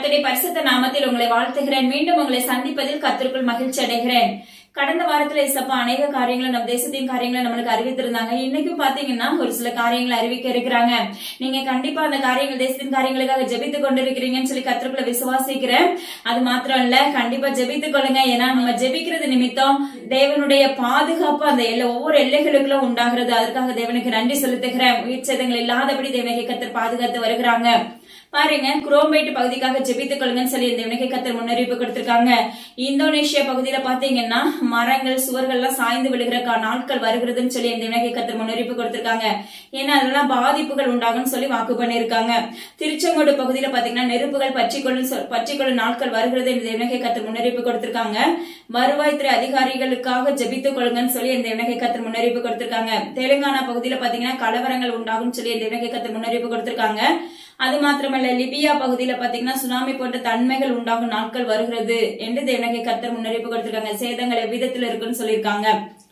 கர்த்தருடைய பரிசுத்த நாமத்தில் உங்களை வாழ்த்துகிறேன். மீண்டும் உங்களை சந்திப்பதில் கர்த்தருக்குள் மகிழ்ச்சி அடைகிறேன். கடந்த வாரத்துல இசப்பா அநேக காரியங்களை நம்ம தேசத்தின் காரியங்களை நம்மளுக்கு அறிவித்திருந்தாங்க. இன்னைக்கும் பாத்தீங்கன்னா ஒரு சில காரியங்களை அறிவிக்க இருக்கிறாங்க. நீங்க கண்டிப்பா அந்த காரியங்கள் தேசத்தின் காரியங்களுக்காக ஜெபித்துக் கொண்டிருக்கிறீங்கன்னு சொல்லி கர்த்தருக்குள்ள விசுவாசிக்கிறேன். அது மாத்திரம் இல்ல, கண்டிப்பா ஜெபித்துக் கொள்ளுங்க. ஏன்னா நம்ம ஜெபிக்கிறது நிமித்தம் தேவனுடைய பாதுகாப்பு அந்த ஒவ்வொரு எல்லைகளுக்குள்ளும் உண்டாகிறது. அதற்காக தேவனுக்கு நன்றி செலுத்துகிறேன். உயிர் சேதங்கள் இல்லாதபடி தேவனுக்கு கர்த்தர் பாதுகாத்து வருகிறாங்க. பாருங்க, குரோம்பேட் பகுதிக்காக ஜெபித்துக் கொள்ளுங்கன்னு சொல்லி தேவனுக்கு கர்த்தர் முன்னறிவிப்பு கொடுத்திருக்காங்க. இந்தோனேஷியா பகுதியில பாத்தீங்கன்னா மரங்கள் சுவர்கள் எல்லாம் சாய்ந்து விழுகிற நாட்கள் வருகிறதுன்னு சொல்லி தேவனுக்கு கர்த்தர் முன்னறிவிப்பு கொடுத்திருக்காங்க. ஏன்னா அதெல்லாம் பாதிப்புகள் உண்டாகும் சொல்லி வாக்கு பண்ணிருக்காங்க. திருச்செங்கோடு பகுதியில பாத்தீங்கன்னா நெருப்புகள் பற்றிக்கொள்ளும் நாட்கள் வருகிறது என்று தேவனுக்கு கர்த்தர் முன்னறிவிப்பு கொடுத்திருக்காங்க. வருவாய்த்துறை அதிகாரிகளுக்காக ஜெபித்துக் கொள்ளுங்கன்னு சொல்லி தேவனுக்கு கர்த்தர் முன்னறிவிப்பு கொடுத்திருக்காங்க. தெலுங்கானா பகுதியில பாத்தீங்கன்னா கலவரங்கள் உண்டாகும் சொல்லி தேவனுக்கு கர்த்தர் முன்னறிவிப்பு கொடுத்திருக்காங்க. அது மாத்திரமல்ல, லிபியா பகுதியில பாத்தீங்கன்னா சுனாமி போன்ற தன்மைகள் உண்டாகும் நாட்கள் வருகிறது என்று தேவனுக்கு கர்த்தர் முன்னறிவிப்பு கொடுத்திருக்காங்க. சேதங்கள் எவ்விதத்தில் இருக்குன்னு சொல்லியிருக்காங்க.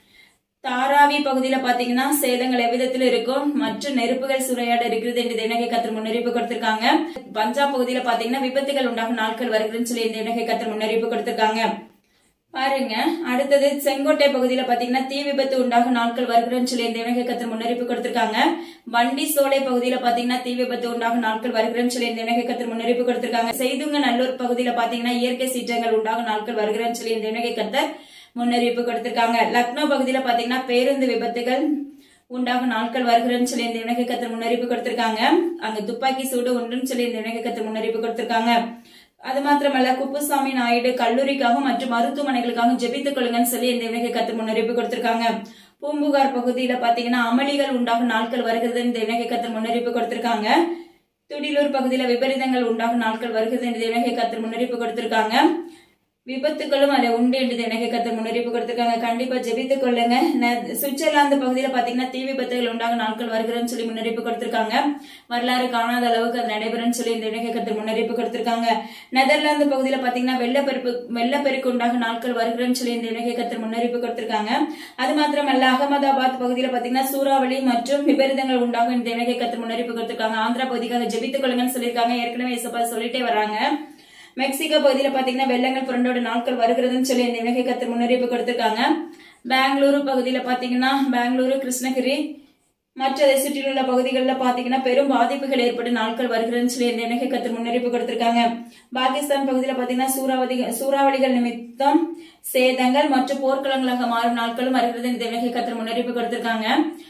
தாராவி பகுதியில பாத்தீங்கன்னா சேதங்கள் எவ்விதத்தில் இருக்கும் மற்றும் நெருப்புகள் சூறையாட இருக்கிறது என்று தேவனுக்கு கர்த்தர் முன்னறிவிப்பு கொடுத்திருக்காங்க. பஞ்சாப் பகுதியில பாத்தீங்கன்னா விபத்துகள் உண்டாகும் நாட்கள் வருகிறதுன்னு சொல்லி தேவனுக்கு கர்த்தர் முன்னறிவிப்பு கொடுத்திருக்காங்க. பாருங்க, அடுத்தது செங்கோட்டை பகுதியில பாத்தீங்கன்னா தீ விபத்து உண்டாகும் நாட்கள் வருகிறன்னு சொல்லி தேவனுக்கு கர்த்தர் முன்னறிவிப்பு கொடுத்திருக்காங்க. வண்டி சோலை பகுதியில பாத்தீங்கன்னா தீ விபத்து உண்டாகும் நாட்கள் வருகிறன்னு சொல்லி தேவனுக்கு கர்த்தர் முன்னறிவிப்பு கொடுத்திருக்காங்க. செய்துங்க நல்லூர் பகுதியில பாத்தீங்கன்னா இயற்கை சீற்றங்கள் உண்டாகும் நாட்கள் வருகிறன்னு சொல்லி தேவனுக்கு கர்த்தர் முன்னறிவிப்பு கொடுத்திருக்காங்க. லக்னோ பகுதியில பாத்தீங்கன்னா பேருந்து விபத்துகள் உண்டாகும் நாட்கள் வருகிறன்னு சொல்லி தேவனுக்கு கர்த்தர் முன்னறிவிப்பு கொடுத்திருக்காங்க. அங்க துப்பாக்கி சூடு உண்டுன்னு சொல்லி தேவனுக்கு கர்த்தர் முன்னறிவிப்பு கொடுத்திருக்காங்க. அது மாத்திரமல்ல, குப்புசாமி நாயுடு கல்லூரிக்காக மற்றும் மருத்துவமனைகளுக்காக ஜெபித்துக் கொள்ளுங்கன்னு சொல்லி தேவனுக்கு கர்த்தர் முன்னறிவிப்பு கொடுத்திருக்காங்க. பூம்புகார் பகுதியில பாத்தீங்கன்னா அமளிகள் உண்டாகும் நாட்கள் வருகிறதுன்னு தேவனுக்கு கர்த்தர் முன்னறிவிப்பு கொடுத்திருக்காங்க. துடிலூர் பகுதியில விபரீதங்கள் உண்டாகும் நாட்கள் வருகிறது என்று தேவனுக்கு கர்த்தர் முன்னறிவிப்பு கொடுத்திருக்காங்க. விபத்துகளும் அதை உண்டு என்று தேவனுக்கு கர்த்தர் முன்னறிவிப்பு கொடுத்திருக்காங்க. கண்டிப்பா ஜெபித்துக் கொள்ளுங்க. சுவிட்சர்லாந்து பகுதியில பாத்தீங்கன்னா தீ விபத்துகள் உண்டாகும் நாட்கள் வருகிறன்னு சொல்லி முன்னறிவிப்பு கொடுத்திருக்காங்க. வரலாறு காணாத அளவுக்கு அது நடைபெறும் சொல்லி தேவனுக்கு கர்த்தர் முன்னறிவிப்பு கொடுத்திருக்காங்க. நெதர்லாந்து பகுதியில பாத்தீங்கன்னா வெள்ளப்பெருக்கு உண்டாகும் நாட்கள் வருகிறன்னு சொல்லி தேவனுக்கு கர்த்தர் முன்னறிவிப்பு கொடுத்திருக்காங்க. அது மாத்திரமல்ல, அகமதாபாத் பகுதியில பாத்தீங்கன்னா சூறாவளி மற்றும் விபரீதங்கள் உண்டாகும் தேவனுக்கு கர்த்தர் முன்னறிவிப்பு கொடுத்திருக்காங்க. ஆந்திரா பகுதிக்காக ஜெபித்துக் கொள்ளுங்கன்னு சொல்லியிருக்காங்க. ஏற்கனவே இசப்பா சொல்லிட்டே வராங்க. மெக்சிகோ பகுதியில பாத்தீங்கன்னா வெள்ளங்கள் புரண்டோட நாட்கள் வருகிறதுன்னு சொல்லி தேவனுக்கு கர்த்தர் முன்னறிவிப்பு கொடுத்திருக்காங்க. பெங்களூரு பகுதியில பாத்தீங்கன்னா பெங்களூரு, கிருஷ்ணகிரி மற்ற அதை சுற்றியுள்ள பகுதிகளில் பாத்தீங்கன்னா பெரும் பாதிப்புகள் ஏற்படும் நாட்கள் வருகிறதுன்னு சொல்லி தேவனுக்கு கர்த்தர் முன்னறிவிப்பு கொடுத்திருக்காங்க. பாகிஸ்தான் பகுதியில பாத்தீங்கன்னா சூறாவளிகள் நிமித்தம் சேதங்கள் மற்றும் போர்க்களங்களாக மாறும் நாட்களும் வருகிறது தேவனுக்கு கர்த்தர் முன்னறிவிப்பு கொடுத்திருக்காங்க.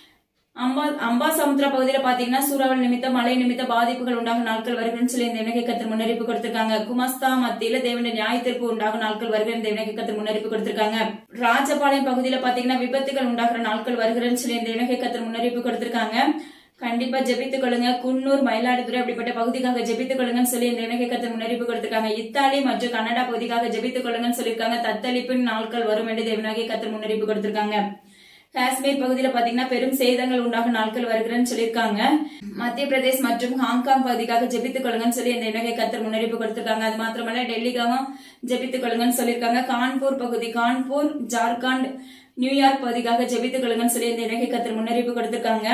அம்பா சமுத்திர பகுதியில பாத்தீங்கன்னா சூறாவளி நிமித்தம் மழை நிமித்த பாதிப்புகள் உண்டாகும் நாட்கள் வருகிறன்னு சொல்லி தேவனுக்கு கர்த்தர் முன்னறிவிப்பு கொடுத்திருக்காங்க. குமஸ்தா மத்தியில தேவனுடைய நியாய தீர்ப்பு உண்டாகும் நாட்கள் வருகிறது தேவனுக்கு கர்த்தர் முன்னறிவிப்பு கொடுத்திருக்காங்க. ராஜபாளையம் பகுதியில பாத்தீங்கன்னா விபத்துகள் உண்டாகிற நாட்கள் வருகிறன்னு சொல்லி தேவனுக்கு கர்த்தர் முன்னறிவிப்பு கொடுத்திருக்காங்க. கண்டிப்பா ஜெபித்துக் கொள்ளுங்க. குன்னூர், மயிலாடுதுறை அப்படிப்பட்ட பகுதிக்காக ஜெபித்துக் கொள்ளுங்கன்னு சொல்லி தேவனுக்கு கர்த்தர் முன்னறிவிப்பு கொடுத்திருக்காங்க. இத்தாலி மற்றும் கனடா பகுதிக்காக ஜெபித்துக் கொள்ளுங்கன்னு சொல்லியிருக்காங்க. தத்தளிப்பின் நாட்கள் வரும் என்று தேவனுக்கு கர்த்தர் முன்னறிவிப்பு கொடுத்திருக்காங்க. காஷ்மீர் பகுதியில பாத்தீங்கன்னா பெரும் சேதங்கள் உண்டாகும் நாட்கள் வருகிறன்னு சொல்லியிருக்காங்க. மத்திய பிரதேஷ் மற்றும் ஹாங்காங் பகுதிக்காக ஜெபித்துக் கொள்ளுங்கன்னு சொல்லி தேவனுக்கு கர்த்தர் முன்னறிவிப்பு கொடுத்திருக்காங்க. அது மாத்திரமல்ல, டெல்லிக்காகவும் ஜெபித்துக் கொள்ளுங்கன்னு சொல்லியிருக்காங்க. கான்பூர் பகுதி, கான்பூர், ஜார்க்கண்ட், நியூயார்க் பகுதிக்காக ஜெபித்துக் கொள்ளுங்கன்னு சொல்லி தேவனுக்கு கர்த்தர் முன்னறிவிப்பு கொடுத்திருக்காங்க.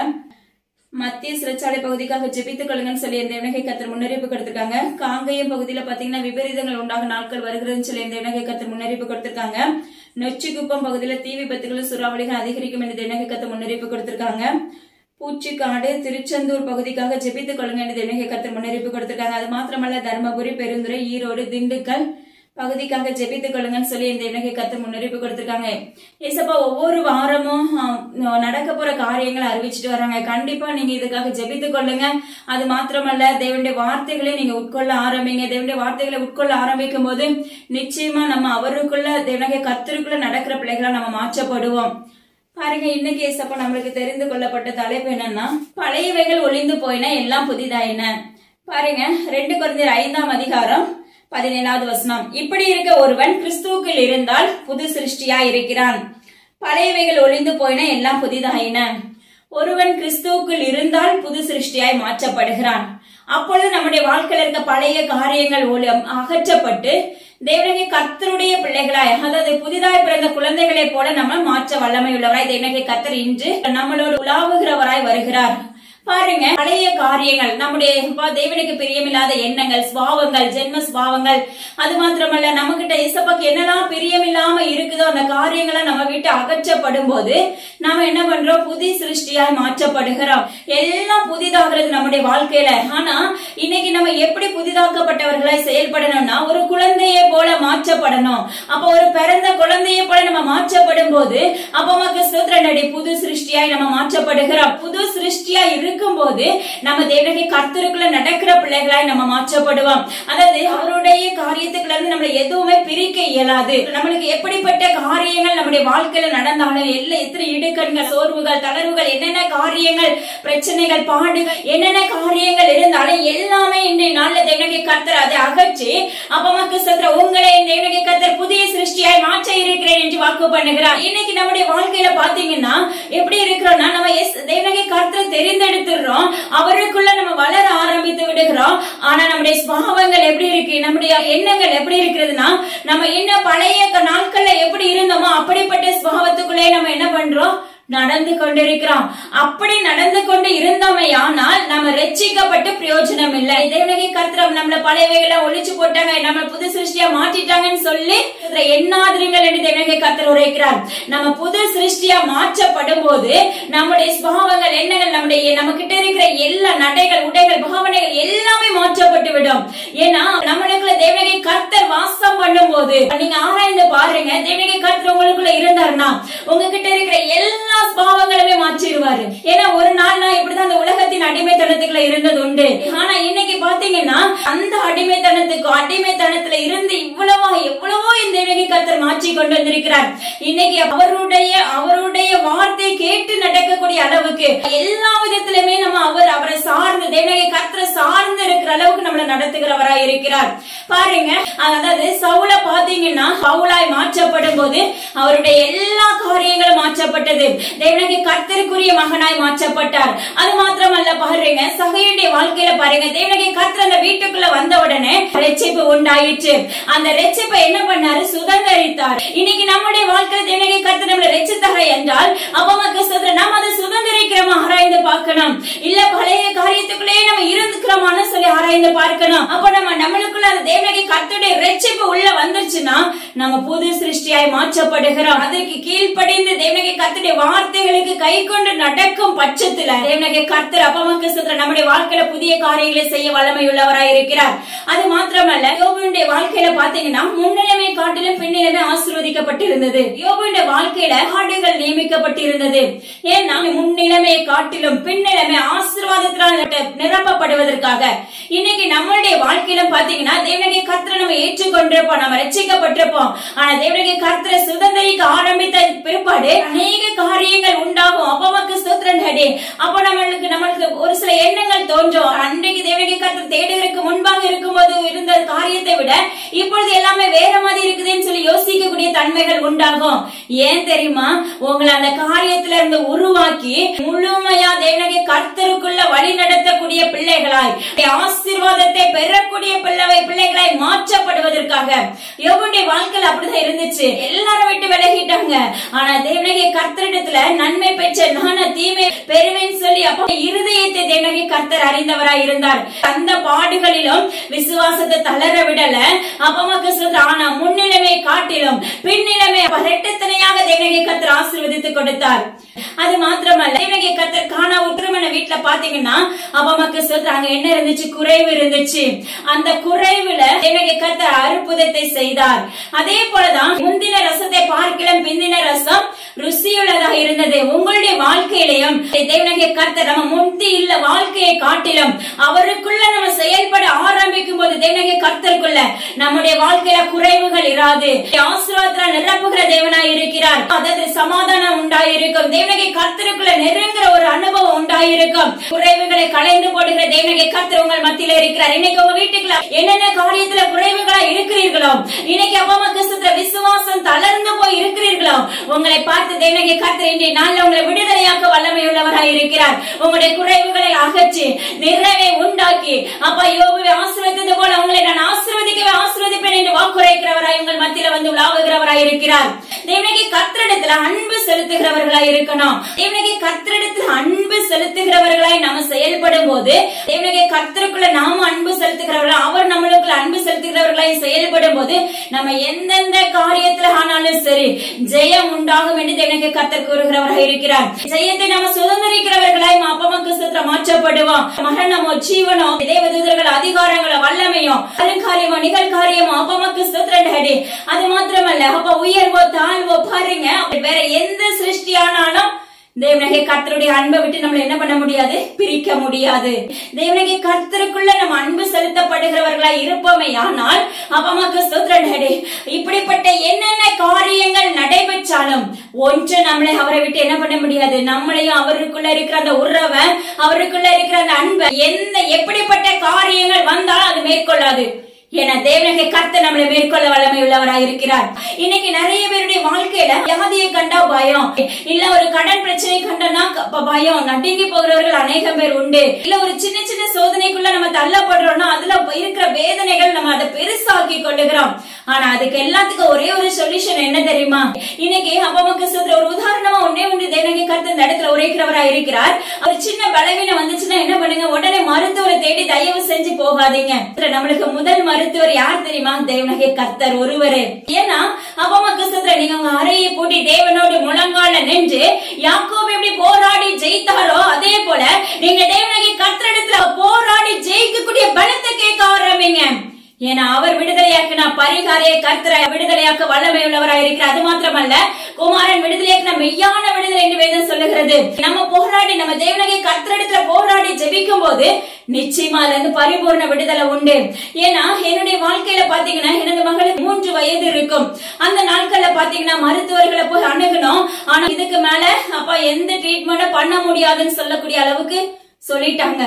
மத்திய சிறைச்சாலை பகுதிக்காக ஜெபித்துக் கொள்ளுங்கன்னு சொல்லி தேவனுக்கு கர்த்தர் முன்னறிவிப்பு கொடுத்திருக்காங்க. காங்கேயம் பகுதியில பாத்தீங்கன்னா விபரீதங்கள் உண்டாகும் நாட்கள் வருகிறதுன்னு சொல்லி தேவனுக்கு கர்த்தர் முன்னறிவிப்பு கொடுத்திருக்காங்க. நொச்சிக்குப்பம் பகுதியில தீ விபத்துகளும் சூறாவளிகள் அதிகரிக்கும் என்று தேவனுக்கு கர்த்தர் முன்னறிவிப்பு கொடுத்திருக்காங்க. பூச்சிக்காடு, திருச்செந்தூர் பகுதிக்காக ஜெபித்துக் கொள்ளுங்க என்று தேவனுக்கு கர்த்தர் முன்னறிவிப்பு கொடுத்திருக்காங்க. அது மாத்திரமல்ல, தர்மபுரி, பெருந்துறை, ஈரோடு, திண்டுக்கல் பகுதிக்காக ஜெபித்துக் கொள்ளுங்கன்னு சொல்லி தேவனுக்கு கர்த்தர் முன்னறிவிப்பு கொடுத்திருக்காங்க. ஏசப்பா ஒவ்வொரு வாரமும் நடக்க போற காரியங்களை அறிவிச்சுட்டு வராங்க. கண்டிப்பா நீங்க இதுக்காக ஜெபித்துக் கொள்ளுங்க. அது மாத்திரமல்ல, தேவனுடைய வார்த்தைகளை நீங்க உட்கொள்ள ஆரம்பிங்க. தேவனுடைய வார்த்தைகளை உட்கொள்ள ஆரம்பிக்கும் போது நிச்சயமா நம்ம அவருக்குள்ள தேவனுடைய கர்த்தருக்குள்ள நடக்கிற பிள்ளைகளா நம்ம மாற்றப்படுவோம். பாருங்க, இன்னைக்கு ஏசப்பா நம்மளுக்கு தெரிந்து கொள்ளப்பட்ட தலைப்பு என்னன்னா, பழையவைகள் ஒளிந்து போயின எல்லாம் புதிதாயின. பாருங்க, 2 கொரிந்தியர் 5ஆம் அதிகாரம் 17வது வசனம். இப்படி இருக்க ஒருவன் கிறிஸ்துவுக்குள் இருந்தால் புது சிருஷ்டியா இருக்கிறான். பழையவைகள் ஒளிந்து போயின எல்லாம் புதிதாயின. ஒருவன் கிறிஸ்துவுக்குள் இருந்தால் புது சிருஷ்டியாய் மாற்றப்படுகிறான். அப்பொழுது நம்முடைய வாழ்க்கையில் இருக்க பழைய காரியங்கள் அகற்றப்பட்டு தேவனுடைய கர்த்தருடைய பிள்ளைகளாய், அதாவது புதிதாய் பிறந்த குழந்தைகளை போல நம்ம மாற்ற வல்லமை உள்ளவராய் தேவனுடைய கர்த்தர் இன்று நம்மளோடு உலாவுகிறவராய் வருகிறார். பாருங்க, பழைய காரியங்கள், நம்முடைய தேவனுக்கு பிரியமில்லாத எண்ணங்கள், சுபாவங்கள், ஜென்ம சுபாவங்கள், அது மாத்திரமல்ல நம்மகிட்ட இயேசுவுக்கு என்னெல்லாம் பிரியமில்லாம இருக்குதோ அந்த காரியங்களை நம்ம விட்டு அகற்றப்படும் போது நாம என்ன பண்றோம்? புதிய சிருஷ்டியாய் மாற்றப்படுகிறோம். எல்லாம் புதிதாகிறது நம்முடைய வாழ்க்கையில. ஆனா இன்னைக்கு நம்ம எப்படி புதிதாக்கப்பட்டவர்களாய் செயல்படணும்னா, ஒரு குழந்தையை போல மாற்றப்படணும். அப்ப ஒரு பிறந்த குழந்தையை போல நம்ம மாற்றப்படும் போது அப்ப நமக்கு ஸ்தோத்திரனடி புது சிருஷ்டியாய் நம்ம மாற்றப்படுகிறோம். புது சிருஷ்டியா இருக்கும் போது நம்ம தேவனுடைய கர்த்தருக்குள்ள நடக்கிற பிள்ளைகளாய் நம்ம மாற்றப்படுவோம். அதாவது அவருடைய காரியத்துக்குள்ள இருந்து நம்மளை எதுவுமே பிரிக்க இயலாது. நம்மளுக்கு எப்படிப்பட்ட காரியங்கள் நம்முடைய வாழ்க்கையில நடந்தாலும் எத்தனை இடுக்கண்கள், சோர்வுகள், தளர்வுகள், என்னென்ன காரியங்கள், பிரச்சனைகள், பாடுகள், என்னென்ன காரியங்கள் இருந்தாலும் எல்லாமே இன்றைய நாள்ல தேவனுடைய கர்த்தர் அதை அகற்றி அப்ப நமக்கு சொல்ற உங்களை தேவனுடைய கர்த்தர் புதிய சிருஷ்டியாய் மாற்ற இருக்கிறேன் என்று வாக்கு பண்ணுகிறார். இன்னைக்கு நம்முடைய வாழ்க்கையில பாத்தீங்கன்னா எப்படி இருக்கிறோம்னா, நம்ம தேவனுடைய கர்த்தரை தெரிந்தெடுத்துறோம், அவருக்குள்ள நம்ம வளர ஆரம்பித்து விடுகிறோம். ஆனா நம்முடைய சுபாவங்கள் எப்படி இருக்கு, நம்முடைய எண்ணங்கள் எப்படி இருக்கிறதுனா, நம்ம இன்னும் பழைய நாட்கள்ல எப்படி இருந்தோமோ அப்படிப்பட்ட சுபாவத்துக்குள்ளே நம்ம என்ன பண்றோம்? நடந்து கொண்டிருக்கிறோம். அப்படி நடந்து கொண்டு இருந்தோமையானால் நம்ம ரட்சிக்கப்பட்டு பிரயோஜனம் இல்லை. தேவனுடைய கர்த்தர் நம்மள பழையவைகளை ஒழிச்சு போட்டாங்க, நம்ம புது சிருஷ்டியா மாற்றிட்டாங்கன்னு சொல்லி எண்ணாதிருங்கள் என்று தேவனுடைய கர்த்தர் உரைக்கிறார். நம்ம புது சிருஷ்டியா மாற்றப்படும் போது நம்முடைய சுபாவங்கள், எண்ணங்கள், நம்ம கிட்ட இருக்கிற எல்லா நடைகள், உடைகள், பாவனைகள் எல்லாமே மாற்றப்பட்டு விடும். ஏன்னா நம்மளுக்குள்ள தேவனுடைய கர்த்தர் வாசம் பண்ணும் போது நீங்க ஆராய்ந்து பாருங்க, தேவனுடைய கர்த்தர் உங்களுக்குள்ள இருந்தாருன்னா உங்ககிட்ட இருக்கிற எல்லா பாவங்களுமே மாற்றிடுவாரு. ஏன்னா ஒரு நாள் நான் இப்படிதான் அந்த உலகத்தின் அடிமைத்தனத்துக்குள்ள இருந்தது உண்டு. ஆனா இன்னைக்கு பாத்தீங்கன்னா அந்த அடிமைத்தனத்துல இருந்து எவ்வளவோ இந்த கர்த்தர் மாற்றி கொண்டு வந்திருக்கிறார். இன்னைக்கு அவருடைய வார்த்தை கேட்டு நடக்கக்கூடிய அளவுக்கு எல்லா விதத்திலுமே நம்ம அவரை சார்ந்து தேவனுடைய கர்த்தரை சார்ந்து இருக்கிற அளவுக்கு நம்மள நடத்துகிறவராய் இருக்கிறார். பாருங்க, அதாவது சவுல பாத்தீங்கன்னா பவுலாய் மாற்றப்படும் போது அவருடைய எல்லா காரியங்களும் மாற்றப்பட்டது. தேவனுடைய கர்த்தருக்குரிய மகனாய் மாற்றப்பட்டார். அது மாத்திரமல்ல, பாருங்க சகையுடைய வாழ்க்கையில பாருங்க, தேவனுடைய கர்த்தர் அந்த வீட்டுக்குள்ள வந்த உடனே ரட்சிப்பு உண்டாயிற்று. அந்த ரட்சிப்பை என்ன பண்ணாரு? சுதந்திரித்தார். இன்னைக்கு நம்முடைய வாழ்க்கையில தேவனுடைய கர்த்தர் நம்மளை ரட்சித்தார் என்றால் அப்ப நம்ம அதை சுதந்திரிக்கிறோமா ஆராய்ந்து பார்க்கணும். இல்ல பழைய காரியத்துக்குள்ளே நம்ம இருந்துக்கிறோமான்னு சொல்லி ஆராய்ந்து பார்க்கணும். அப்ப நம்மளுக்குள்ள அந்த தேவனுடைய கர்த்தருடைய ரட்சிப்பு உள்ள வந்துருச்சுன்னா நம்ம புது சிருஷ்டியாய் மாற்றப்படுகிறோம். அதற்கு கீழ்ப்படிந்து தேவனுடைய கர்த்தருடைய வார்த்தைகளுக்கு கை கொண்டு நடக்கும் பட்சத்துல தேவனுடைய கர்த்தர் அப்பமக்கு சொல்ற நம்முடைய வாழ்க்கையில புதிய காரியங்களை செய்ய வல்லமையுள்ளவராய் இருக்கிறார். அது மாத்திரமல்ல, யோபுடைய வாழ்க்கையில பாத்தீங்கன்னா முன்னிலைமை காட்டிலும் பின்னிலைமை ஆசீர்வதிக்கப்பட்டிருந்தது. யோபுடைய வாழ்க்கையில ஆடுகள் நியமிக்கப்பட்டிருந்தது. ஏன்னா முன்னிலைமையை காட்டிலும் பின்னிலைமை ஆசீர்வாதத்தினால் நிரப்பப்படுவதற்காக. இன்னைக்கு நம்மளுடைய வாழ்க்கையில பாத்தீங்கன்னா தேவனுடைய கர்த்தரை நம்ம ஏற்றுக்கொண்டிருப்போம், நம்ம ரட்சிக்கப்பட்டிருப்போம். ஆனா தேவனுடைய கர்த்தரை சுதந்திரிக்க ஆரம்பித்த பிற்பாடு அநேக காரியங்கள் உண்டாகும். அப்பமக்கு ஸ்தோத்திரனடி. அப்ப நம்மளுக்கு ஒரு சில எண்ணங்கள் தோன்றும். அன்றைக்கு தேவனுடைய கர்த்தர் தேடுவதற்கு முன்பாக இருக்கும்போது இருந்த காரியத்தை விட இப்பொழுது எல்லாமே வேற மாதிரி இருக்குதுன்னு சொல்லி யோசிக்கக்கூடிய தன்மைகள் உண்டாகும். ஏன் தெரியுமா? உங்களை அந்த காரியத்துல இருந்து உருவாக்கி முழுமையா தேவனுடைய கர்த்தருக்குள்ள வழி நடத்தக்கூடிய பிள்ளைகளாய், ஆசீர்வாதத்தை பெறக்கூடிய பிள்ளைகளாய் மாற்றப்படுவதற்காக. யோபுடைய வாழ்க்கையில் அப்படிதான் இருந்துச்சு. எல்லாரும் விட்டு விலகிட்டாங்க. ஆனா தேவனுடைய கர்த்தரிடத்துல நன்மை பெற்ற நான் தீமை பெறுவேன் சொல்லி அப்ப இருதயத்தை தேவனுடைய கர்த்தர் அறிந்தவராய் இருந்தார். அந்த பாடுகளிலும் விசுவாசத்தை தளர விடல. அப்பமக்கு சொல்ற ஆனா முன்னிலைமை காட்டிலும் பின்னிலைமை இரட்டத்தனையாக தேவனுடைய கர்த்தர் ஆசீர்வதித்து கொடுத்தார். அது மாத்திரமல்ல, தேவனுடைய கர்த்தர் கானா திருமண வீட்டுல பாத்தீங்கன்னா அப்பமக்கு சொல்ற அங்க என்ன இருந்துச்சு? குறைவு இருந்துச்சு. அந்த குறைவுல தேவனுடைய கர்த்தர் அற்புதத்தை செய்தார். அதே போலதான் முந்தின ரசத்தை பார்க்கலாம் பிந்தின ரசம் ருசியுள்ளதாக இருந்தது. உங்களுடைய வாழ்க்கையிலையும் தேவனுடைய கர்த்தர் நம்ம முந்தி இல்ல வாழ்க்கையை காட்டிலும் அவருக்குள்ள நம்ம செயல்பட ஆரம்பிக்கும் போது தேவனுடைய கர்த்தருக்குள்ள நம்முடைய வாழ்க்கையில குறைவுகள் இராது. ஆசீர்வாதத்தால் நிரப்புகிற தேவனாய் இருக்கிறார். அதாவது சமாதானம் உண்டாயிருக்கும். தேவனுடைய கர்த்தருக்குள்ள நெருங்குற ஒரு அனுபவம் உண்டாயிருக்கும். குறைவுகளை களைந்து போடுகிற தேவனுடைய கர்த்தர் உங்கள் மத்தியில இருக்கிறார். இன்னைக்கு உங்க வீட்டுக்குள்ள என்னென்ன காரியத்துல குறைவுகளா இருக்கிறீர்களோ, இன்னைக்கு அப்பமக்கு சொல்ற விசுவாசம் தளர்ந்து போய் இருக்கிறீர்களோ, உங்களை பார்த்து தேவனுடைய கர்த்தர் இன்றைய நாள்ல உங்களை விடுதலையாக்க வல்லமையுள்ளவராய் இருக்கிறார். உங்களுடைய குறைவுகளை அகற்றி நிறைவை உண்டாக்கி அப்பா யோபுவை ஆசீர்வதித்தது போல உங்களை நான் ஆசீர்வதிப்பேன் என்று வாக்குரைக்கிறவராய் உங்கள் மத்தியில வந்து உலாவுகிறவராய் இருக்கிறார். தேவனுடைய கர்த்தரிடத்துல அன்பு செலுத்துகிறவர்களாய் இருக்கணும். தேவனுடைய கர்த்தரிடத்துல அன்பு செலுத்துகிறவர்களாய் நாம செயல்படும் போது, தேவனுடைய கர்த்தருக்குள்ள நாம அன்பு செலுத்துகிறவர்கள், அவர் நம்மளுக்குள்ள அன்பு செலுத்துகிறவர்களாய் செயல்படும் போது, நம்ம எந்தெந்த காரியத்துல ஆனாலும் சரி ஜெயம் உண்டாகும் என்று தேவனுடைய கர்த்தர் கூறுகிறவராய் இருக்கிறார். ஜெயத்தை நாம சுதந்திரிக்கிறவர்களாய் அப்பமக்கு சுத்திர மாற்றப்படுவோம். மரணமோ ஜீவனோ தேவதூதர்கள் அதிகாரங்களோ வல்லமையோ அருங்காரியமோ நிகழ்காரியமோ அப்பமக்கு சுத்திரண்டடி. அது மாத்திரமல்ல, அப்ப உயர்வோ தாழ்வோ பாருங்க, வேற எந்த சிருஷ்டியானாலும் தேவனுடைய கர்த்தருடைய அன்பை விட்டு நம்மள என்ன பண்ண முடியாது, பிரிக்க முடியாது. தேவனுடைய கர்த்தருக்குள்ள நம்ம அன்பு செலுத்தப்படுகிறவர்களா இருப்போமே ஆனால் அப்பமக்கு ஸ்தோத்திரண்டே. இப்படிப்பட்ட என்னென்ன காரியங்கள் நடைபெற்றாலும் ஒன்று நம்மளை அவரை விட்டு என்ன பண்ண முடியாது, நம்மளையும் அவருக்குள்ள இருக்கிற அந்த உறவை, அவருக்குள்ள இருக்கிற அந்த அன்பை எப்படிப்பட்ட காரியங்கள் வந்தாலும் அது மேற்கொள்ளாது. ஏன்னா தேவனுடைய கர்த்தர் நம்மளை மேற்கொள்ள வல்லமை உள்ளவராய் இருக்கிறார். இன்னைக்கு நிறைய பேருடைய வாழ்க்கையில வியாதியை கண்டா பயம், இல்ல ஒரு கடன் பிரச்சனை கண்டனா பயம், நடுங்கி போகிறவர்கள் அநேகம் பேர் உண்டு. இல்ல ஒரு சின்ன சின்ன சோதனைக்குள்ள நம்ம தள்ளப்படுறோம்னா அதுல இருக்கிற வேதனைகள் நம்ம அதை பெருசாக்கி கொள்ளுகிறோம். ஆனா அதுக்கு எல்லாத்துக்கும் ஒரே ஒரு சொல்யூஷன் என்ன தெரியுமா? இன்னைக்கு அப்பமக்கு சுத்திர ஒரு உதாரணமா ஒன்னே ஒன்று தேவனுடைய கர்த்தர் இந்த இடத்துல உரைக்கிறவராய் இருக்கிறார். ஒரு சின்ன பலவீனம் வந்துச்சுன்னா என்ன பண்ணுங்க, உடனே மருத்துவரை தேடி தயவு செஞ்சு போகாதீங்க. நம்மளுக்கு முதல் மருத்துவர் யார் தெரியுமா? தேவனுடைய கர்த்தர் ஒருவரே. ஏன்னா அப்பமக்கு சுத்திர நீங்க உங்க அறையை பூட்டி தேவனோடு முழங்கால நின்று யாக்கோபு எப்படி போராடி ஜெயித்தாரோ அதே போல நீங்க தேவனுடைய கர்த்தரிடத்துல போராடி ஜெயிக்கக்கூடிய பலத்தை கேட்க ஆரம்பிங்க. ஏன்னா அவர் விடுதலையாக்கினா பரிகாரியை கர்த்தரை விடுதலையாக்க வல்லமை உள்ளவராய் இருக்கிறார். அது மாத்திரமல்ல, குமாரன் விடுதலையாக்கின மெய்யான விடுதலை என்று வேதம் சொல்லுகிறது. நம்ம போராடி நம்ம தேவனுடைய கர்த்தரிடத்துல போராடி ஜெபிக்கும் போது நிச்சயமா அதுல இருந்து பரிபூர்ண விடுதலை உண்டு. ஏன்னா என்னுடைய வாழ்க்கையில பாத்தீங்கன்னா எனது மகளுக்கு 3 வயது இருக்கும். அந்த நாட்கள்ல பாத்தீங்கன்னா மருத்துவர்களை போய் அணுகணும். ஆனா இதுக்கு மேல அப்பா எந்த ட்ரீட்மெண்ட் பண்ண முடியாதுன்னு சொல்லக்கூடிய அளவுக்கு சொல்லிட்டாங்க.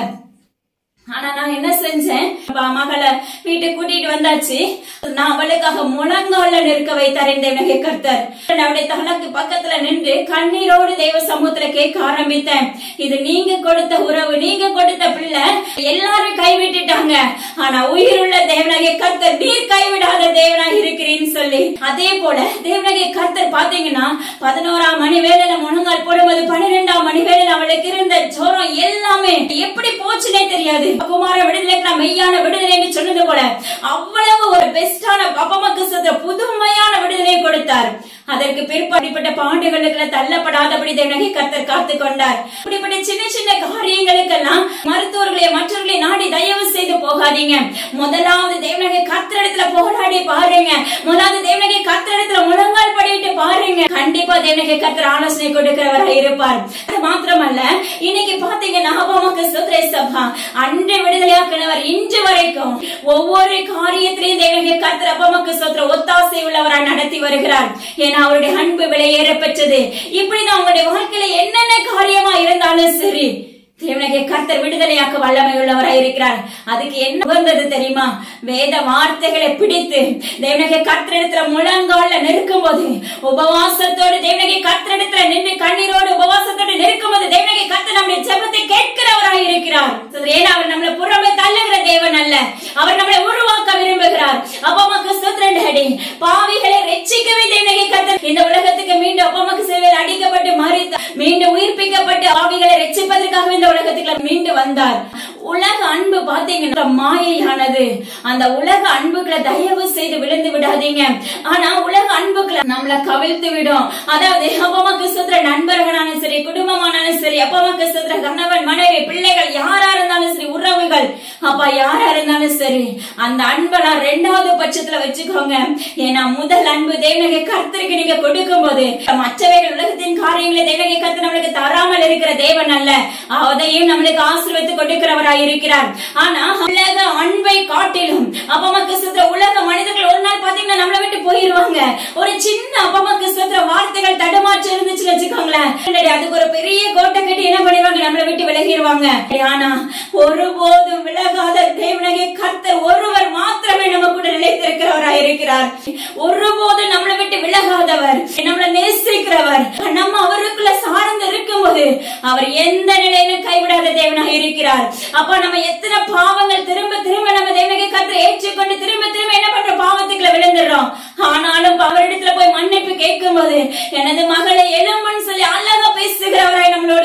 ஆனா நான் என்ன செஞ்சேன், மகளை வீட்டுக்கு கூட்டிட்டு வந்தாச்சு. நான் அவளுக்காக முழங்கால நிற்க வைத்தார் தேவனுடைய கர்த்தர். அவருடைய தனக்கு பக்கத்துல நின்று கண்ணீரோடு தேவ சமூகத்துல கேட்க ஆரம்பித்தேன். இது நீங்க கொடுத்த உறவு, நீங்க கொடுத்த பிள்ளை எல்லாரும் கைவிட்டுட்டாங்க. ஆனா உயிருள்ள தேவனுடைய கர்த்தர் நீர் கைவிடாத தேவனாக இருக்கிறீன்னு சொல்லி, அதே போல தேவனுடைய கர்த்தர் பாத்தீங்கன்னா 11ஆம் மணி வேளையில முழங்கால் போடும்போது 12ஆம் மணி வேளையில அவளுக்கு இருந்த ஜோரம் எல்லாமே எப்படி போச்சுன்னே தெரியாது. குமார விடுதலைக்கு மெய்யான விடுதலை என்று சொன்னது போல அவ்வளவு ஒரு பெஸ்டான அப்பமக்கு சுத்திர புதுமையான விடுதலை கொடுத்தார். அதற்கு பிற்பட்ட பாண்டுகளுக்கு தள்ளப்படாதபடி தேவனுடைய கர்த்தர் காத்து கொண்டார். இப்படிப்பட்ட சின்ன சின்ன காரியங்களுக்கெல்லாம் மருத்துவர்களை மற்றவர்களை நாடி தயவு செய்து போகாதீங்க. முதலாவது தேவனுடைய கர்த்தரிடத்துல போராடி பாருங்க. முதலாவது தேவனுடைய கர்த்தரிடத்துல முழங்கால் படிட்டு பாருங்க. கண்டிப்பா தேவனுடைய கர்த்தர் ஆலோசனை கொடுக்கிறவராக இருப்பார். அது மாத்திரமல்ல, இன்னைக்கு பாத்தீங்கன்னா அப்பமக்கு சுத்திர சபா அன்று விடுதலையாக்கினவர் இன்று வரைக்கும் ஒவ்வொரு காரியத்திலையும் தேவனுடைய கர்த்தர் அப்பமக்கு சுத்திர ஒத்தாசை உள்ளவராய் நடத்தி வருகிறார். அவருடைய அன்பு விலையேற பெற்றது. இப்படிதான் உங்களுடைய வாழ்க்கையில என்னென்ன காரியமா இருந்தாலும் சரி தேவனுடைய கர்த்தர் விடுதலையாக்க வல்லமை உள்ளவராய் இருக்கிறார். அதுக்கு என்ன உகந்தது தெரியுமா? வேத வார்த்தைகளை பிடித்து தேவனுடைய கர்த்தரிடத்துல முழங்கால நிற்கும் போது, உபவாசத்தோடு தேவனுடைய கர்த்தரிடத்துல நின்று கண்ணீரோடு உபவாசத்தோடு நிற்கும் போது தேவனுடைய கர்த்தர் நம்முடைய ஜெபத்தை கேட்கிறவராய் இருக்கிறார். ஏன்னா அவர் நம்மளை புறமே தள்ளுகிற தேவன் அல்ல, அவர் நம்மளை உருவாக்க விரும்புகிறார். அப்பமக்கு ஸ்தோத்திரண்டே. பாவிகளை ரட்சிக்கவே தேவனுடைய கர்த்தர் இந்த உலகத்துக்கு மீண்டும் அப்பமக்கு சிலுவையில் அடிக்கப்பட்டு மரித்து மீண்டும் உயிர்ப்பிக்கப்பட்டு பாவிகளை ரட்சிப்பதற்காக இந்த உலகத்துக்குள்ள மீண்டு வந்தார். உலக அன்பு பாத்தீங்கன்னா மாயையானது. அந்த உலக அன்புகளை தயவு செய்து விழுந்து விடாதீங்க. ஆனா உலக அன்புகளை நம்மள கவிழ்த்து விடும். அதாவது அப்பமக்கு சுத்திர நண்பர்களாலும் சரி, குடும்பமானாலும் சரி, அப்பமக்கு சுத்திர கணவன் மனைவி பிள்ளைகள் யாரா இருந்தாலும் சரி, உறவுகள் அப்பா யாரா இருந்தாலும் சரி, அந்த அன்பை நான் 2வது பட்சத்துல வச்சுக்கோங்க. ஏன்னா முதல் அன்பு தேவனுடைய கர்த்தருக்கு நீங்க கொடுக்கும் போது மற்றவைகள் உலகத்தின் காரியங்களை தேவனுடைய கர்த்தர் நம்மளுக்கு தராமல் இருக்கிற தேவன் அல்ல, அதையும் நம்மளுக்கு ஆசீர்வதித்து கொடுக்கிறவராய் இருக்கிறார். ஆனா உலக அன்பை காட்டிலும் அப்பமக்கு சுத்திர உலக மனிதர்கள் ஒரு நாள் பாத்தீங்கன்னா நம்மளை விட்டு போயிருவாங்க. ஒரு சின்ன அப்பமக்கு சுத்திர வார்த்தைகள் தடுமாற்றம் இருந்துச்சுன்னு வச்சுக்கோங்களேன், அதுக்கு ஒரு பெரிய கோட்டை கட்டி என்ன பண்ணிடுவாங்க, நம்மளை விட்டு விலகிடுவாங்க. ஆனா ஒருபோதும் விலகாத தேவனுடைய கர்த்தர் ஒருவர் மாத்திரமே நம்ம கூட நிலைத்திருக்கிறவராய் இருக்கிறார். ஒருபோதும் நம்மளை விட்டு விலகாதவர், நம்மளை நேசிக்கிறவர், நம்ம அவருக்குள்ள சார்ந்து இருக்கும் போது அவர் எந்த நிலையிலும் கைவிடாத தேவனாக இருக்கிறார். அப்ப நம்ம எத்தனை பாவங்கள் திரும்ப திரும்ப நம்ம தேவனுடைய கர்த்தரை ஏற்றுக்கொண்டு திரும்ப திரும்ப என்ன பண்ற பாவத்துக்குள்ள விழுந்துடுறோம். ஆனாலும் அவரிடத்துல போய் மன்னிப்பு கேட்கும் போது எனது மகளை எழும்புன்னு சொல்லி அழகா பேசுகிறவராய் நம்மளோடு வருகிறார்.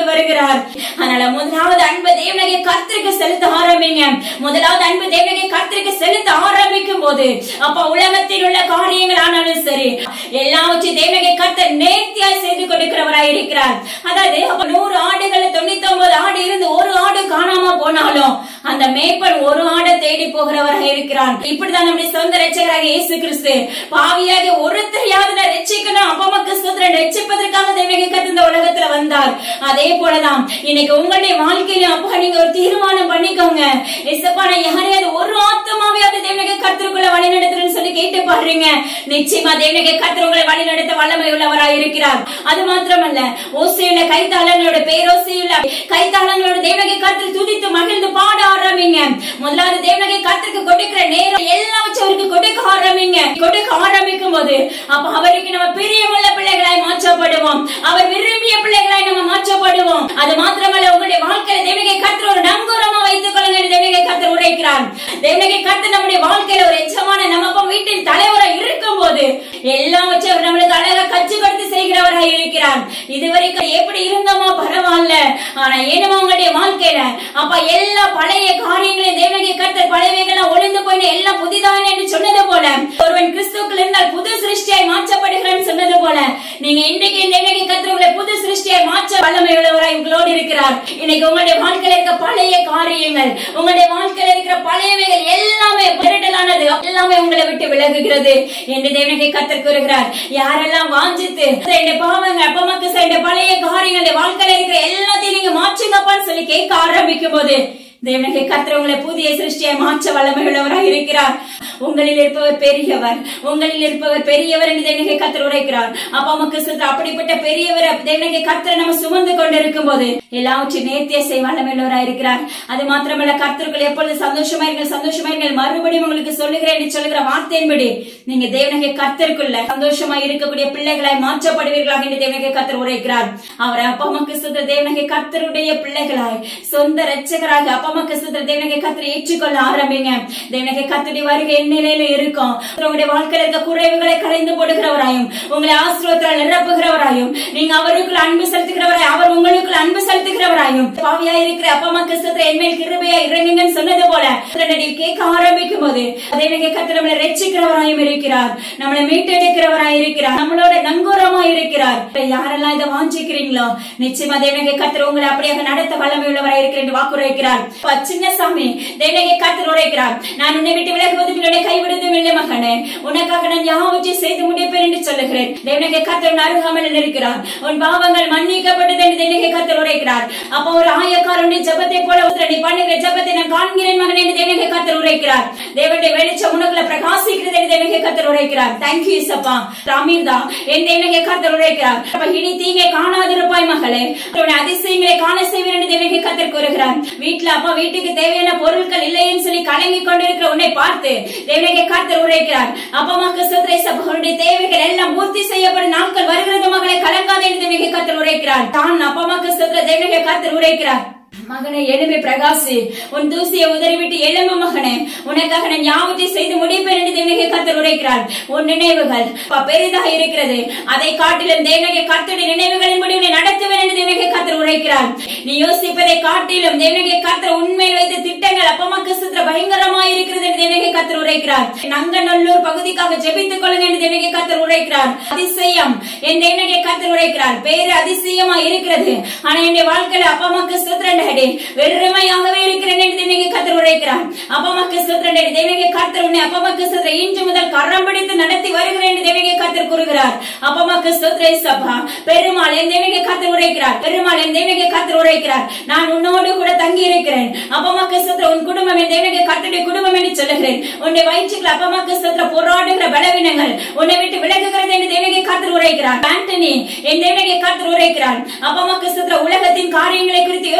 இருக்கிறார். அதனால முதலாவது அன்பு தேவனாகிய கர்த்தருக்கு செலுத்த ஆரம்பிங்க. முதலாவது அன்பு தேவனாகிய கர்த்தருக்கு செலுத்த ஆரம்பிக்கும் போது அப்ப உலகத்தில் உள்ள காரியங்கள் ஆனாலும் சரி எல்லாவற்றையும் தேவனாகிய கர்த்தர் நேர்த்தியாய் செய்து கொடுக்கிறவராய் இருக்கிறார். அதாவது 100 ஆடுகள் 99 ஆடு இருந்து ஒரு ஆடு காணாம போனாலும் அந்த மேய்ப்பன் ஒரு ஆடை தேடி போகிறவராக இருக்கிறான். இப்படிதான் நம்முடைய சொந்த ரட்சகராக இயேசு கிறிஸ்து பாவியாக ஒருத்தரையாவது ரட்சிக்கணும் அப்பமக்கு ஸ்தோத்திரம் ரட்சிப்பதற்காக தேவனாகிய கர்த்தர் இந்த உலகத்துல வந்தார். அதே போலதான் இன்னைக்கு உங்களுடைய வாழ்க்கையில அப்பா நீங்க ஒரு தீர்மானம் பண்ணிக்கோங்க. இயேசுப்பா நான் யாரையாவது ஒரு ஆத்மாவையாவது தேவனாகிய கர்த்தருக்குள்ள வழி நடத்துறேன்னு சொல்லி கேட்டு பாருங்க. நிச்சயமா தேவனாகிய கர்த்தர் உங்களை வழி நடத்த வல்லமை உள்ளவராய் இருக்கிறார். அது மாத்திரமல்ல ஓசையுள்ள கைத்தாளங்களோட பேரோசையுள்ள கைத்தாளங்களோட தேவனாகிய கர்த்தர் துதித்து மகிழ்ந்து பாட ஆரம்பிங்க. முதலாவது தேவனாகிய கர்த்தருக்கு கொடுக்கிற நேரம் எல்லாம் வச்சு அவருக்கு கொடுக்க ஆரம்பிங்க. கொடுக்க ஆரம்பிக்கும் போது அப்ப அவருக்கு நம்ம பிரியமுள்ள பிள்ளைகளாய் மாற்றப்படுவோம். அவர் விரும்பிய பிள்ளைகளாய் நம்ம மாற்றப்படுவோம். அது மாத்திரமல்ல உங்களுடைய வாழ்க்கையில தேவனாகிய கர்த்தர் ஒரு நங்கூரமா வைத்துக் கொள்ளுங்க. தேவனாகிய கர்த்தர் உரைக்கிறார். தேவனாகிய கர்த்தர் நம்முடைய வாழ்க்கையில ஒரு எஜமான நம்ம வீட்டில் தலைவராய் இருக்கும் போது எல்லாம் வச்சு அவர் நம்மளுக்கு அழகா கட்சி கொடுத்து செய்கிறவராய் இருக்கிறார். இதுவரைக்கும் எப்படி இருந்தோமோ பரவாயில்ல, ஆனா ஏனமா உங்களுடைய வாழ்க்கையில அப்ப எல்லா பழைய காரியங்களையும் தேவனாகிய கர்த்தர் பழையவைகள் ஒளிந்து போய் எல்லாம் புதிதான என்று சொன்னது போல ஒருவன் கிறிஸ்துவுக்குள் இருந்தால் புது சிருஷ்டியாய் மாற்றப்படுகிறான்னு சொன்னது போல நீங்க இன்றைக்கு தேவனாகிய கர்த்தர் உங்களை புது சிருஷ்டியாய் மாற்ற வல்லமை உள்ளவராய் உங்களோடு இருக்கிறார். இன்னைக்கு உங்களுடைய வாழ்க்கையில இருக்க பழைய காரியங்கள் உங்களுடைய வாழ்க்கையில இருக்கிற பழையவைகள் எல்லாமே விரட்டலானது எல்லாமே உங்களை விட்டு விலகுகிறது என்று தேவனாகிய கர்த்தர் கூறுகிறார். யாரெல்லாம் வாஞ்சித்து பாவங்கள் அப்பமக்கு செய்த பழைய காரியங்களை வாழ்க்கையில இருக்கிற எல்லாத்தையும் நீங்க மாற்றுங்கப்பான்னு சொல்லி கேட்க ஆரம்பிக்கும் போது தேவனாகிய கர்த்தர் உங்களை புதிய சிருஷ்டியாய் மாற்ற வல்லமை உள்ளவராய் இருக்கிறார். உங்களில் இருப்பவர் பெரியவர், உங்களில் இருப்பவர் பெரியவர் என்று தேவனாகிய கர்த்தர் உரைக்கிறார். அப்ப நமக்கு அப்படிப்பட்ட பெரியவர் தேவனாகிய கர்த்தரை நம்ம சுமந்து கொண்டிருக்கும் போது எல்லாவற்றையும் நேர்த்தியா செய்ய வல்லமை உள்ளவராய் இருக்கிறார். அது மாத்திரமல்ல கர்த்தருக்குள் எப்பொழுது சந்தோஷமாயிருங்கள் மறுபடியும் உங்களுக்கு சொல்லுகிறேன் என்று சொல்லுகிற வார்த்தையின்படி நீங்க தேவனாகிய கர்த்தருக்குள்ள சந்தோஷமா இருக்கக்கூடிய பிள்ளைகளாய் மாற்றப்படுவீர்களாக என்று தேவனாகிய கர்த்தர் உரைக்கிறார். அவர் அப்பமக்கு சுத்த தேவனாகிய கர்த்தருடைய பிள்ளைகளாய் சொந்த ரட்சகராக அப்பமக்கு சுத்த தேவனாகிய கர்த்தரை ஏற்றுக்கொள்ள ஆரம்பிங்க. தேவனாகிய கர்த்தருடைய வருகை நிலையில இருக்கும். உங்களுடைய வாழ்க்கையில இருக்க குறைவுகளை கலைந்து போடுகிறவராயும் உங்களை ஆசீர்வாதத்தால் நிரப்புகிறவராயும் நீங்க அவருக்குள்ள அன்பு செலுத்துகிறவராய் அவர் உங்களுக்குள்ள அன்பு செலுத்துகிறவராயும் பாவியா இருக்கிற அப்பமா கிறிஸ்துவை என்மேல் கிருபையா இறங்குங்கன்னு சொன்னது போல கேட்க ஆரம்பிக்கும் போது தேவனாகிய கர்த்தர் நம்மளை ரட்சிக்கிறவராயும் இருக்கிறார், நம்மளை மீட்டெடுக்கிறவராய் இருக்கிறார், நம்மளோட நங்கூரமா இருக்கிறார். யாரெல்லாம் இதை வாஞ்சிக்கிறீங்களோ நிச்சயமா தேவனாகிய கர்த்தர் உங்களை அப்படியாக நடத்த வல்லமை உள்ளவராய் இருக்கிற என்று வாக்குரைக்கிறார். சின்னசாமி தேவனாகிய கர்த்தர் உரைக்கிறார். நான் உன்னை விட்டு விலகுவதும் என்னுடைய கைவிடுவதும் இல்லை மகனே, உனக்காக நான் யாவற்றையும் செய்து முடிப்பேன் என்று சொல்லுகிறேன். தேவனாகிய கர்த்தர் அருகாமல் இருக்கிறார். உன் பாவங்கள் மன்னிக்கப்பட்டது என்று தேவனாகிய கர்த்தர் உரைக்கிறார். அப்ப ஒரு ஆயக்காரனுடைய ஜெபத்தை போல நீ பண்ணுகிற ஜெபத்தை நான் காண்கிறேன் மகனே என்று தேவனாகிய கர்த்தர் உரைக்கிறார். தேவனுடைய வெளிச்சம் உனக்குள்ள பிரகாசிக்கிறது என்று தேவனாகிய கர்த்தர் உரைக்கிறார். தேங்க்யூ இயேசுப்பா. ராமீர்தா என் தேவனாகிய கர்த்தர் உரைக்கிறார். இனி தீங்கை காணாதிருப்பாய் மகளே, அதிசயங்களை காண செய்வேன் என்று தேவனாகிய கர்த்தர் கூறுகிறார். வீட்டுல அப்பா வீட்டுக்கு தேவையான பொருட்கள் இல்லைன்னு சொல்லி கலங்கி கொண்டிருக்கிற உன்னை பார்த்து தேவனாகிய கர்த்தர் உரைக்கிறார். அப்பமாக்கு சோதரேசபனுடைய தேவைகள் எல்லாம் பூர்த்தி செய்யப்படும் நாட்கள் வருகிறது மகளை கலங்காதே என்று தேவனாகிய கர்த்தர் உரைக்கிறார். தான் அப்பமாக்கு சோதர தேவனாகிய கர்த்தர் உரைக்கிறார். மகனை எழும்பி பிரகாசி, உன் தூசியை உதறிவிட்டு எழும்பு மகனே, உனக்காக நான் யாவற்றையும் செய்து முடிப்பேன் என்று தேவனாகிய கர்த்தர் உரைக்கிறார். உன் நினைவுகள் பெரிதாக இருக்கிறது, அதை காட்டிலும் தேவனாகிய கர்த்தருடைய நினைவுகளின்படி உன்னை நடத்துவேன் என்று தேவனாகிய கர்த்தர் உரைக்கிறார். நீ யோசிப்பதை காட்டிலும் தேவனாகிய கர்த்தர் உண்மையில் வைத்த திட்டங்கள் அப்பமாக்கு சுத்திர பயங்கரமாய் இருக்கிறது என்று தேவனாகிய கர்த்தர் உரைக்கிறார். நங்கநல்லூர் பகுதிக்காக ஜெபித்துக் கொள்ளுங்க என்று தேவனாகிய கர்த்தர் உரைக்கிறார். அதிசயம் என் தேவனாகிய கர்த்தர் உரைக்கிறார். பேரு அதிசயமா இருக்கிறது, ஆனா என்னுடைய வாழ்க்கையில அப்பமாக்கு சுத்திர வெறுமையாகவே இருக்கிறேன் என்று தேவனாகிய கர்த்தர் உரைக்கிறார். அப்பமாக்கு ஸ்தோத்திரம் தேவனாகிய கர்த்தர் உன்னை அப்பமாக்கு ஸ்தோத்திரம் இன்று முதல் கரம் பிடித்து நடத்தி வருகிறேன் என்று தேவனாகிய கர்த்தர் கூறுகிறார். அப்பமாக்கு ஸ்தோத்திரம் சபா பெருமாள் என் தேவனாகிய கர்த்தர் உரைக்கிறார். பெருமாள் என் தேவனாகிய கர்த்தர் உரைக்கிறார். நான் உன்னோடு கூட தங்கி இருக்கிறேன். அப்பமாக்கு ஸ்தோத்திரம் உன் குடும்பம் என் தேவனாகிய கர்த்தருடைய குடும்பம் என்று சொல்லுகிறேன். உன்னை வயிற்றுக்குள்ள அப்பமாக்கு ஸ்தோத்திரம் போராடுகிற பலவீனங்கள் உன்னை விட்டு விலகுகிறது என்று தேவனாகிய கர்த்தர் உரைக்கிறார். ஆண்டனி என் தேவனாகிய கர்த்தர் உரைக்கிறார். அப்பமாக்கு ஸ்தோத்திரம் உலகத்தின் காரியங்களை குறித்து யோசிப்பதை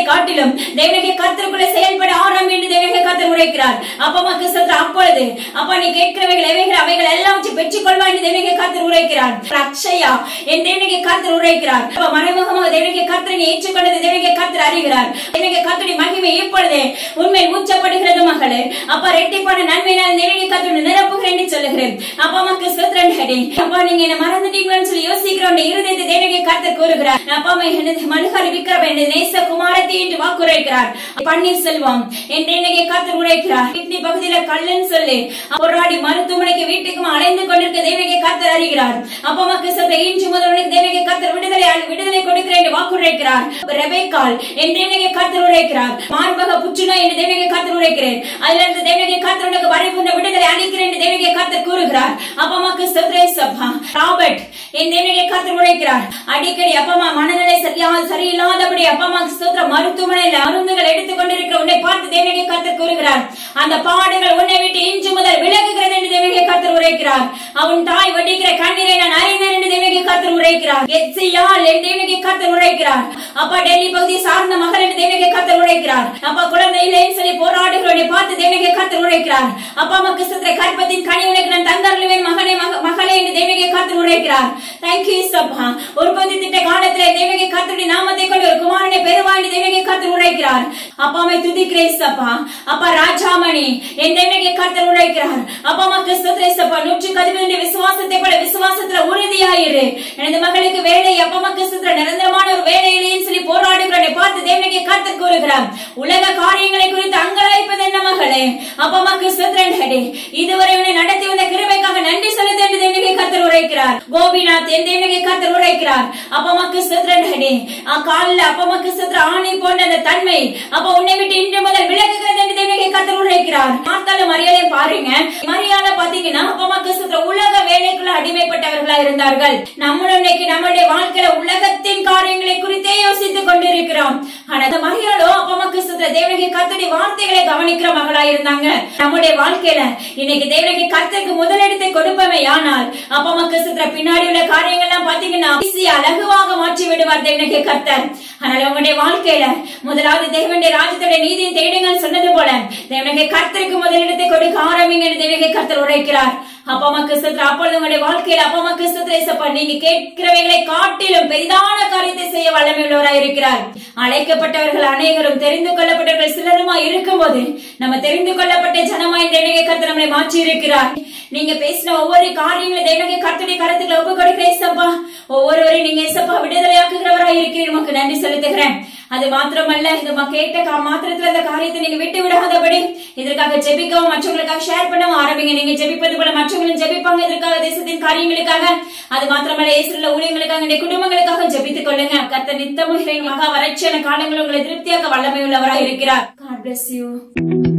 காட்டிலும் தேவனுடைய கர்த்தருக்குள்ள செயல்பட ஆரம்பி என்று தேவனுடைய கர்த்தர் உரைக்கிறார். அப்பமாக்கு ஸ்தோத்திரம். அப்பொழுது அப்பா நீ கேட்கிறவைகள் எவைகள் அவைகள் எல்லாம் வச்சு பெற்றுக்கொள்வா என்று தேவனுடைய கர்த்தர் உரைக்கிறார். அக்ஷயா என் தேவனுடைய கர்த்தர் உரைக்கிறார். மறைமுகமாக தேவனுடைய கர்த்தரை ஏற்றுக்கொண்டது தேவனுடைய கர்த்தர் அறிகிறார். தேவனுடைய கர்த்தருடைய மகிமை இப்பொழுது உண்மையில் ஊற்றப்படுகிறது மகளே. அப்பா ரெட்டிப்பான நன்மையினால் தேவனுடைய கர்த்தரை நிரப்புகிறேன் என்று சொல்லுகிறேன். அப்பமாக்கு ஸ்தோத்திரம் ஹரி. அப்பா நீங்க என்ன மறந்துட்டீங்கன்னு சொல்லி யோசிக்கிறோம் இருதயத்தை தேவனுடைய கர்த்தர் கூறுகிறார். அப்பா எனது மல்ஹரி விக்ரம் எனது நேச குமாரத்தி என்று வாக்குரைக்கிறார். பன்னீர் செல்வம் என் தேவனுடைய கர்த்தர் உரைக்கிறார். கிட்னி பகுதியில கல்லன்னு சொல்லி போராடி மருத்துவமனைக்கு வீட்டுக்கும் அலைந்து கொண்டிருக்க தேவனுடைய கர்த்தர் அறிகிறார். அப்பமாக்கு ஸ்தோத்திரம். இன்று முதல் உனக்கு தேவனுடைய கர்த்தர் விடுதலை கொடுக்கிறேன் என்று வாக்குரைக்கிறார். ரெபெக்காள் என் தேவனுடைய கர்த்தர் உரைக்கிறார். மார்பக புற்றுநோய் என்று தேவனுடைய கர்த்தர் உரைக்கிறேன். அதிலிருந்து தேவனுடைய கர்த்தர் உனக்கு பரிபூர்ண விடுதலை அளிக்கிறேன் என்று தேவனுடைய கர்த்தர் கூறுகிறார். அப்பமாக்கு ஸ்தோத்திரம் சபா. ராபர்ட் என் தேவனுடைய கர்த்தர் உரைக்கிறார். அடிக்கடி அப்பமா மனநிலை சரியில்லாதபடி அப்பமாக்கு ஸ்தோத்திரம் மருத்துவமனையில் மருந்துகள் எடுத்துக் கொண்டிருக்கிற உன்னை பார்த்து தேவனுடைய கர்த்தர் கூறுகிறார். அந்த பாடுகள் உன்னை விட்டு இன்று முதல் விலகுகிறது என்று தேவனுடைய கர்த்தர் உரைக்கிறார். அவன் தாய் வடிக்கிற கண்ணீரை நான் அறிந்தேன் என்று தேவனுடைய கர்த்தர் உரைக்கிறார். எத்சியால் என் தேவனுடைய கர்த்தர் உரைக்கிறார். அப்பா டெல்லி பகுதியை சார்ந்த மகள் என்று தேவனுடைய கர்த்தர் உரைக்கிறார். அப்பா குழந்தை இல்லைன்னு சொல்லி போராடுகிறவனை பார்த்து தேவனுடைய கர்த்தர் உரைக்கிறார். அப்பா அம்மாக்கு ஸ்தோத்திரம். கற்பத்தின் கனி உனக்கு நான் தந்தருளுவேன் மகளே என்று தேவனுடைய கர்த்தர் உரைக்கிறார். தேங்க்யூ சப்பா. உற்பத்தி திட்ட காலத்திலே தேவனுடைய கர்த்தருடைய நாமத்தை கொண்டு ஒரு குமாரனை பெறுவாய் என்று தேவனுடைய கர்த்தர் உரைக்கிறார். அப்பாவை துதிக்கிறேன் சப்பா. அப்பா ராஜாமணி என் தேவனுடைய கர்த்தர் உரைக்கிறார். அப்பா அம்மாக்கு ஸ்தோத்திரம் சப்பா. 110 விசுவாசத்தை போல விசுவாசத்துல உறுதியாயிரு. எனது மகளுக்கு வேலை அப்பா அம்மாக்கு ஸ்தோத்திரம். நிரந்தரமான ஒரு வேலை இல்லைன்னு சொல்லி போராடுகிறவனை பார்த்து தேவனுடைய கர்த்தர் கூறுகிறார். உலக காரியங்களை குறித்து அங்கலாய்ப்பது என்ன மகளே? அப்பா அம்மாக்கு ஸ்தோத்திரம் ஹரி. இதுவரை உன்னை நடத்தி வந்த கிருபைக்காக நன்றி செலுத்து என்று தேவனுடைய கர்த்தர் உரைக்கிறார். கோபிநாத் என் தேவனுடைய கர்த்தர் உரைக்கிறார். அப்பா அம்மாக்கு ஸ்தோத்திரம் ஹரி. காலில் அப்பா அம்மாக்கு ஸ்தோத்திரம் ஆணி போன்ற அந்த தன்மை அப்பா உன்னை விட்டு இன்று முதல் விலகுகிறது என்று தேவனுடைய கர்த்தர் உரைக்கிறார். மார்த்தாலும் மரியாதையும் பாருங்க. மரியாதை பாத்தீங்கன்னா அப்பா அம்மாக்கு ஸ்தோத்திரம் உலக வேலைக்குள்ள அடிமைப்பட்டவர்களா இருந்தார்கள். நம்மளும் இன்னைக்கு நம்மளுடைய வாழ்க்கையில உலகத்தின் காரியங்களை குறித்தே யோசித்துக் கொண்டிருக்கிறோம். ஆனா அந்த மரியாதோ அப்பா அம்மாக்கு ஸ்தோத்திரம் தேவனுடைய கர்த்தருடைய வார்த்தைகளை கவனிக்கிற மகளா இருந்தாங்க. நம்முடைய வாழ்க்கையில இன்னைக்கு தேவனுடைய கர்த்தருக்கு முதலிடத்தை கொடுப்பவை. ஆனால் அப்பா அம்மாக்கு ஸ்தோத்திரம் பின்னாடி உள்ள காரியங்கள்லாம் பாத்தீங்கன்னா அழகுவாக மாற்றி விடுவார் தேவனுடைய கர்த்தர். ஆனால் உங்களுடைய வாழ்க்கையில முதலாவது தேவனுடைய ராஜ்யத்துடைய நீதியை தேடுங்கள் சொன்னது போல தேவனுடைய கர்த்தருக்கு முதலிடத்தை கொடுக்க ஆரம்பிங்க என்று தேவனுடைய கர்த்தர் உரைக்கிறார். அப்பா அம்மாக்கு ஸ்தோத்திரம். அப்பொழுது உங்களுடைய வாழ்க்கையில அப்பா அம்மாக்கு ஸ்தோத்திரம். நீங்க கேட்கிறவைகளை காட்டிலும் பெரிதான காரியத்தை செய்ய வல்லமையுள்ளவராய் இருக்கிறார். அழைக்கப்பட்டவர்கள் அநேகரும் தெரிந்து கொள்ளப்பட்டவர்கள் சிலருமா இருக்கும் போது நம்ம தெரிந்து கொள்ளப்பட்ட ஜனமாய் தேவனுடைய கர்த்தர் நம்மளை மாற்றி இருக்கிறார். நீங்க பேசின ஒவ்வொரு காரியங்களும் தேவனுடைய கர்த்தருடைய கருத்துக்களை ஒப்பு கொடுக்கிறேன். ஒவ்வொருவரையும் நீங்க ஏசப்பா விடுதலையாக்குகிறவராய் இருக்கிறீர். உமக்கு நன்றி செலுத்துகிறேன். அது மாத்திரமல்ல, இந்த கேட்ட மாத்திரத்துல அந்த காரியத்தை நீங்க விட்டு விடாதபடி இதற்காக ஜெபிக்கவும் மற்றவங்களுக்காக ஷேர் பண்ணவும் ஆரம்பிங்க. நீங்க ஜெபிப்பது போல மற்றவங்களும் ஜெபிப்பாங்க இதற்காக, தேசத்தின் காரியங்களுக்காக. அது மாத்திரமல்ல, இஸ்ரவேல் ஊழியங்களுக்காக குடும்பங்களுக்காக ஜெபித்துக் கொள்ளுங்க. கர்த்தர் நித்தமும் மகா வறட்சியான காலங்கள் உங்களை திருப்தியாக வல்லமை உள்ளவராய் இருக்கிறார். God bless you.